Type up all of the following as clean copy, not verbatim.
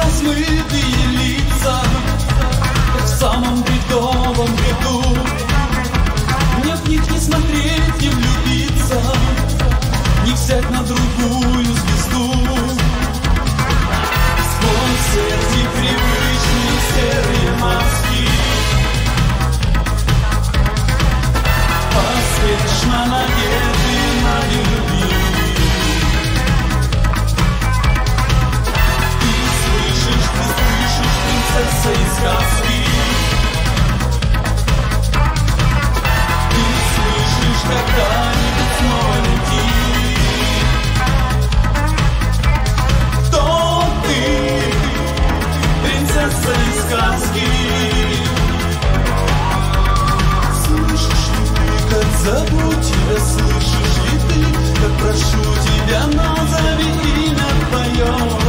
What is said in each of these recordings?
размытые лица, как в самом бредовом бреду. Мне в них не смотреть, не влюбиться, не взять на другую звезду. Сквозь эти привычные серые маски поспешно надеты на любви. Принцесса из сказки, ты слышишь когда-нибудь снова лети? Кто ты, принцесса из сказки? Слышишь ли ты, как зову тебя? Слышишь ли ты, как прошу тебя, назови имя твое?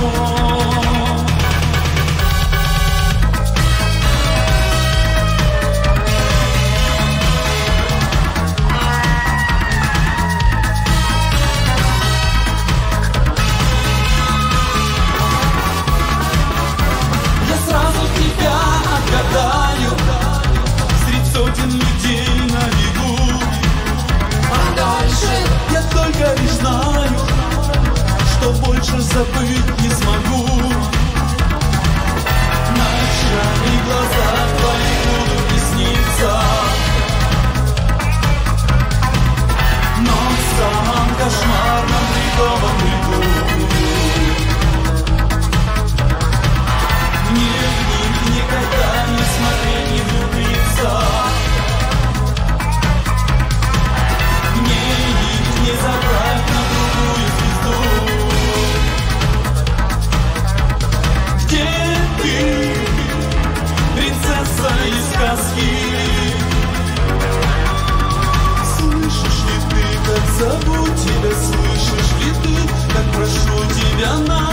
Сотен людей на бегу, а дальше я только лишь знаю, что больше забыть не смогу. Ночами глаза твои будут не сниться, но в самом кошмарном бредовом бреду мне в них никогда не смотреть, не влюбиться. Не забрать на другую звезду. Где ты, принцесса из сказки? Слышишь ли ты, как зову тебя? Слышишь ли ты, как прошу тебя на